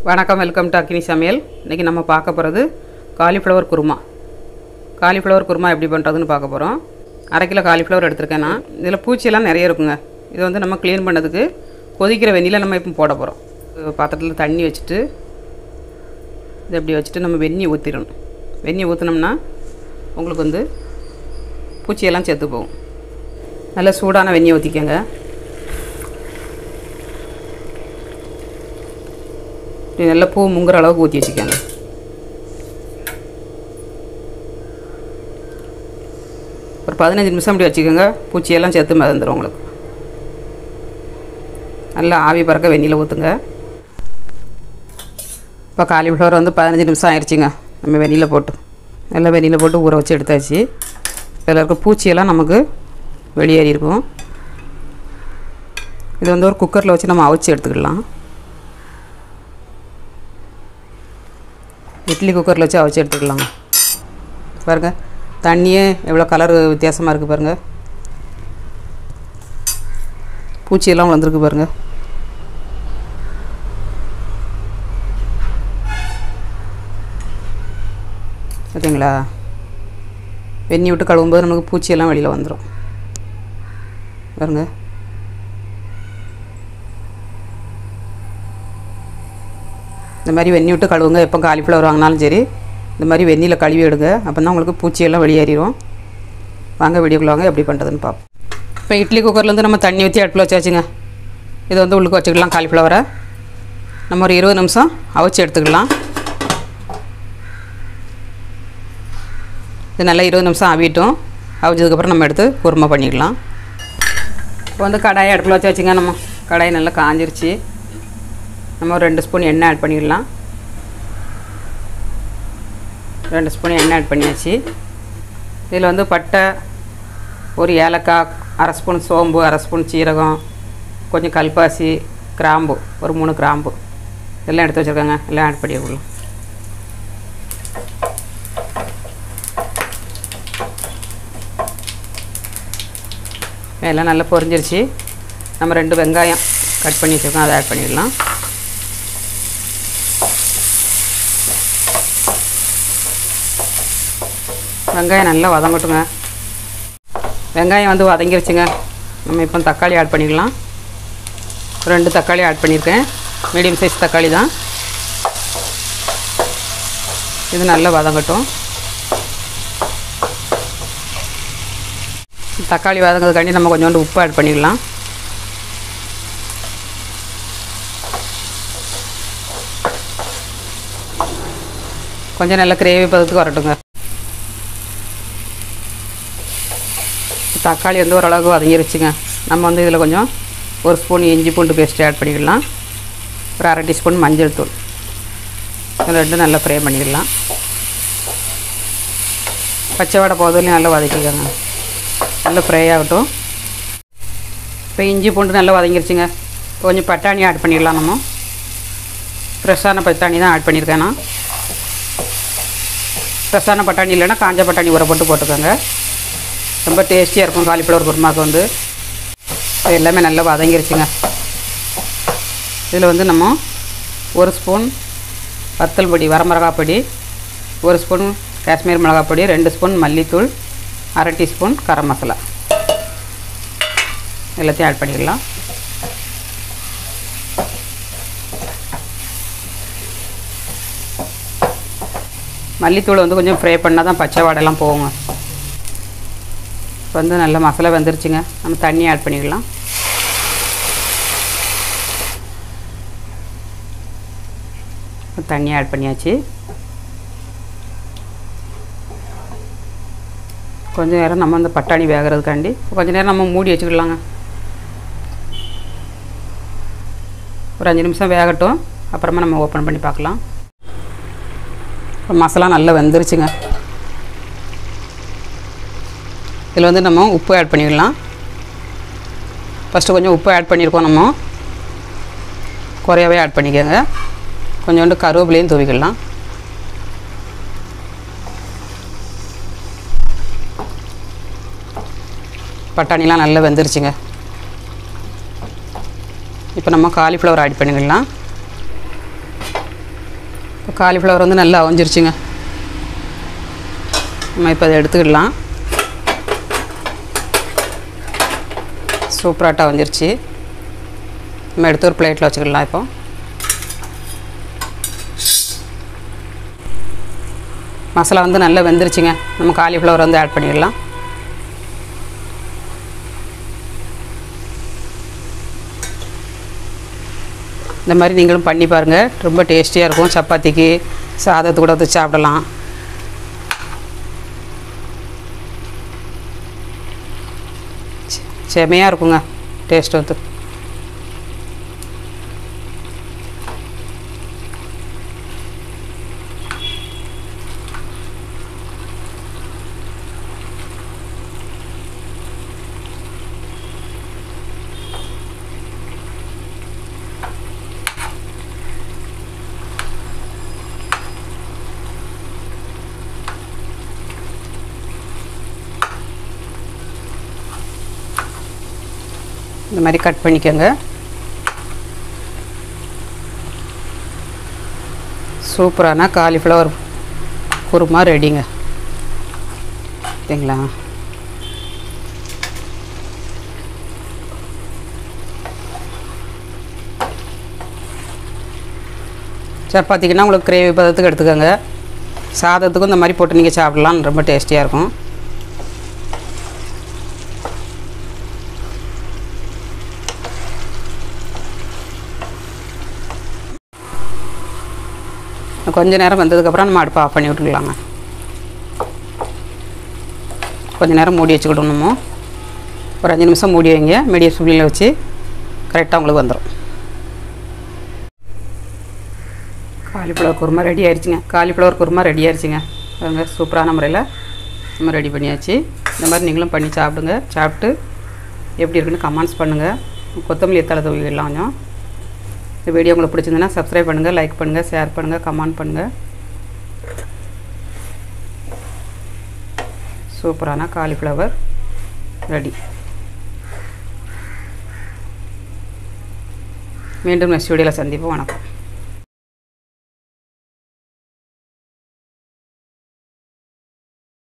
வணக்கம், welcome to அக்னி சமையல். இன்றைக்கி நம்ம பார்க்க போகிறது காலிஃப்ளவர் குருமா. காலிஃப்ளவர் குருமா எப்படி பண்ணுறதுன்னு பார்க்க போகிறோம். 1/2 கிலோ காலிஃப்ளவர் எடுத்துருக்கேன் நான். இதில் பூச்சியெல்லாம் நிறைய இருக்குங்க. இதை வந்து நம்ம க்ளீன் பண்ணதுக்கு கொதிக்கிற வெந்நியில் நம்ம இப்போ போட போகிறோம். பாத்திரத்தில் தண்ணி வச்சுட்டு இதை இப்படி வச்சுட்டு நம்ம வெந்நி ஊற்றிடணும். வெந்நி ஊற்றினோம்னா உங்களுக்கு வந்து பூச்சியெல்லாம் செத்து போகும். நல்லா சூடான வெந்நி ஊற்றிக்கோங்க. நல்லா பூ முங்குற அளவுக்கு ஊற்றி வச்சுக்கோங்க. ஒரு 15 நிமிஷம் அப்படி வச்சுக்கோங்க. பூச்சியெல்லாம் சேர்த்து மிதந்துடும் உங்களுக்கு. நல்லா ஆவி பறக்க வெந்நியில் ஊற்றுங்க. இப்போ காலிஃப்ளவர் வந்து 15 நிமிஷம் ஆயிடுச்சுங்க. நம்ம வெந்நியில் போட்டு நல்லா வெந்நியில் போட்டு ஊற வச்சு எடுத்தாச்சு. இதில் இருக்க பூச்சியெல்லாம் நமக்கு வெளியேறி இருக்கும். இது வந்து ஒரு குக்கரில் வச்சு நம்ம அவிச்சு எடுத்துக்கலாம். இட்லி குக்கரில் வச்சு அவிச்சு எடுத்துக்கலாங்க. பாருங்கள், தண்ணியே எவ்வளோ கலர் வித்தியாசமாக இருக்குது பாருங்கள். பூச்சியெல்லாம் வளர்ந்துருக்கு பாருங்கள். பார்த்தீங்களா? வெந்நி விட்டு கழுவும்போது நமக்கு பூச்சியெல்லாம் வெளியில் வந்துடும் பாருங்கள். இந்த மாதிரி வெந்நி விட்டு கழுவுங்க. எப்போ காலிஃப்ளவர் வாங்கினாலும் சரி இந்த மாதிரி வெந்நியில் கழுவி எடுங்க. அப்போ தான் உங்களுக்கு பூச்சியெல்லாம் வெளியேறிடும். வாங்க வீடியோக்குள்ள வாங்க எப்படி பண்ணுறதுன்னு பார்ப்போம். இப்போ இட்லி குக்கர்லேருந்து நம்ம தண்ணி ஊற்றி அடுப்பில் வச்சாச்சுங்க. இதை வந்து உள்ளுக்கு வச்சுக்கலாம். காலிஃப்ளவரை நம்ம ஒரு 20 நிமிஷம் அவிச்சு எடுத்துக்கலாம். இது நல்லா 20 நிமிஷம் அவிட்டும். அவிச்சதுக்கப்புறம் நம்ம எடுத்து குருமா பண்ணிக்கலாம். இப்போ வந்து கடாயை அடுப்பில் வச்சாச்சுங்க. நம்ம கடாயை நல்லா காஞ்சிருச்சு. நம்ம ஒரு 2 ஸ்பூன் எண்ணெய் ஆட் பண்ணிடலாம். 2 ஸ்பூன் எண்ணெய் ஆட் பண்ணியாச்சு. இதில் வந்து பட்டை, ஒரு ஏலக்காய், 1/2 ஸ்பூன் சோம்பு, 1/2 ஸ்பூன் சீரகம், கொஞ்சம் கல்பாசி, கிராம்பு, ஒரு 3 கிராம்பு எல்லாம் எடுத்து வச்சுருக்காங்க. எல்லாம் ஆட் பண்ணிடலாம். எல்லாம் நல்லா பொரிஞ்சிருச்சு. நம்ம 2 வெங்காயம் கட் பண்ணி வச்சுருக்கோம், அதை ஆட் பண்ணிடலாம். வெங்காயம் நல்லா வதங்கட்டுங்க. வெங்காயம் வந்து வதங்கிருச்சுங்க. நம்ம இப்போ தக்காளி ஆட் பண்ணிக்கலாம். 2 தக்காளி ஆட் பண்ணியிருக்கேன். மீடியம் சைஸ் தக்காளி தான். இது நல்லா வதங்கட்டும். தக்காளி வதங்கிறதுக்காண்டி நம்ம கொஞ்சோண்டு உப்பு ஆட் பண்ணிக்கலாம். கொஞ்சம் நல்லா கிரேவி பதத்துக்கு வரட்டுங்க. தக்காளி வந்து ஓரளவுக்கு வதங்கிருச்சுங்க. நம்ம வந்து இதில் கொஞ்சம் 1 ஸ்பூன் இஞ்சி பூண்டு பேஸ்ட்டு ஆட் பண்ணிக்கலாம். ஒரு 1/2 டீஸ்பூன் மஞ்சள் தூள், இது 2 நல்லா ஃப்ரை பண்ணிக்கலாம். பச்சை வடை போதுலையும் நல்லா வதக்கிக்கோங்க. நல்லா ஃப்ரை ஆகட்டும். இப்போ இஞ்சி பூண்டு நல்லா வதங்கிருச்சுங்க. கொஞ்சம் பட்டாணி ஆட் பண்ணிடலாம். நம்ம ஃப்ரெஷ்ஷான பட்டாணி தான் ஆட் பண்ணியிருக்கேன் நான். ஃப்ரெஷ்ஷான பட்டாணி இல்லைன்னா காஞ்ச பட்டாணி ஊற போட்டுக்கோங்க. ரொம்ப டேஸ்டியாக இருக்கும் காலிஃப்ளவர் குருமாவுக்கு வந்து. எல்லாமே நல்லா வதங்கிருச்சுங்க. இதில் வந்து நம்ம 1 ஸ்பூன் வத்தல் பொடி, வரமிளகாய் பொடி, 1 ஸ்பூன் காஷ்மீர் மிளகாய் பொடி, 2 ஸ்பூன் மல்லித்தூள், 1/2 டீஸ்பூன் கரம் மசாலா எல்லாத்தையும் ஆட் பண்ணிடலாம். மல்லித்தூள் வந்து கொஞ்சம் ஃப்ரை பண்ணால் தான் பச்சை வாடெல்லாம் போகுங்க. இப்போ வந்து நல்ல மசாலா வந்துருச்சுங்க. நம்ம தண்ணி ஆட் பண்ணிக்கலாம். தண்ணி ஆட் பண்ணியாச்சு. கொஞ்சம் நேரம் நம்ம அந்த பட்டாணி வேகிறதுக்காண்டி கொஞ்சம் நேரம் நம்ம மூடி வச்சுக்கலாங்க. ஒரு 5 நிமிஷம் வேகட்டும். அப்புறமா நம்ம ஓப்பன் பண்ணி பார்க்கலாம். இப்போ மசாலா நல்லா வெந்துருச்சுங்க. இதில் வந்து நம்ம உப்பு ஆட் பண்ணிடலாம். ஃபஸ்ட்டு கொஞ்சம் உப்பு ஆட் பண்ணியிருக்கோம். நம்ம குறையவே ஆட் பண்ணிக்கோங்க. கொஞ்சோண்டு கருவேப்பிலையும் தூவிக்கலாம். பட்டாணிலாம் நல்லா வெந்துருச்சுங்க. இப்போ நம்ம காலிஃப்ளவர் ஆட் பண்ணிக்கலாம். காலிஃப்ளவர் வந்து நல்லா அவிஞ்சிருச்சுங்க. நம்ம இப்போ அதை எடுத்துக்கிடலாம். சூப்பராக அவிஞ்சிருச்சு. நம்ம எடுத்து ஒரு பிளேட்டில் வச்சுக்கிடலாம். இப்போ மசாலா வந்து நல்லா வெந்துருச்சுங்க. நம்ம காலிஃப்ளவர் வந்து ஆட் பண்ணிடலாம். இந்த மாதிரி நீங்களும் பண்ணி பாருங்கள். ரொம்ப டேஸ்டியாக இருக்கும். சப்பாத்திக்கு சாதத்து கூட வச்சு சாப்பிடலாம். செமையாக இருக்குங்க டேஸ்ட் வந்து. இந்த மாதிரி கட் பண்ணிக்கோங்க. சூப்பரான காலிஃப்ளவர் குருமா ரெடிங்க. சரிங்களா? சப்பாத்திக்குன்னா உங்களுக்கு கிரேவி பதத்துக்கு எடுத்துக்கோங்க. சாதத்துக்கும் இந்த மாதிரி போட்டு நீங்கள் சாப்பிடலாம். ரொம்ப டேஸ்டியாக இருக்கும். கொஞ்சம் நேரம் வந்ததுக்கப்புறம் நம்ம அடுப்பை ஆஃப் பண்ணி விட்டுக்கலாங்க. கொஞ்சம் நேரம் மூடி வச்சுக்கிடணுமோ. ஒரு 5 நிமிஷம் மூடி வைங்க. மீடியம் ஃப்ளேமில் வச்சு கரெக்டாக உங்களுக்கு வந்துடும். காலிஃப்ளவர் குருமா ரெடி ஆயிடுச்சுங்க. காலிஃப்ளவர் குருமா ரெடி ஆயிடுச்சுங்க. பாருங்க, சூப்பரான முறையில் நம்ம ரெடி பண்ணியாச்சு. இந்த மாதிரி நீங்களும் பண்ணி சாப்பிடுங்க. சாப்பிட்டு எப்படி இருக்குன்னு கமெண்ட்ஸ் பண்ணுங்கள். கொத்தமல்லி தழை தூவிடலாம் கொஞ்சம். இந்த வீடியோ உங்களுக்கு பிடிச்சிருந்ததுன்னா சப்ஸ்கிரைப் பண்ணுங்கள், லைக் பண்ணுங்கள், ஷேர் பண்ணுங்கள், கமெண்ட் பண்ணுங்கள். சூப்பரான காலிஃப்ளவர் ரெடி. மீண்டும் நெக்ஸ்ட் வீடியோவில் சந்திப்போம். வணக்கம்.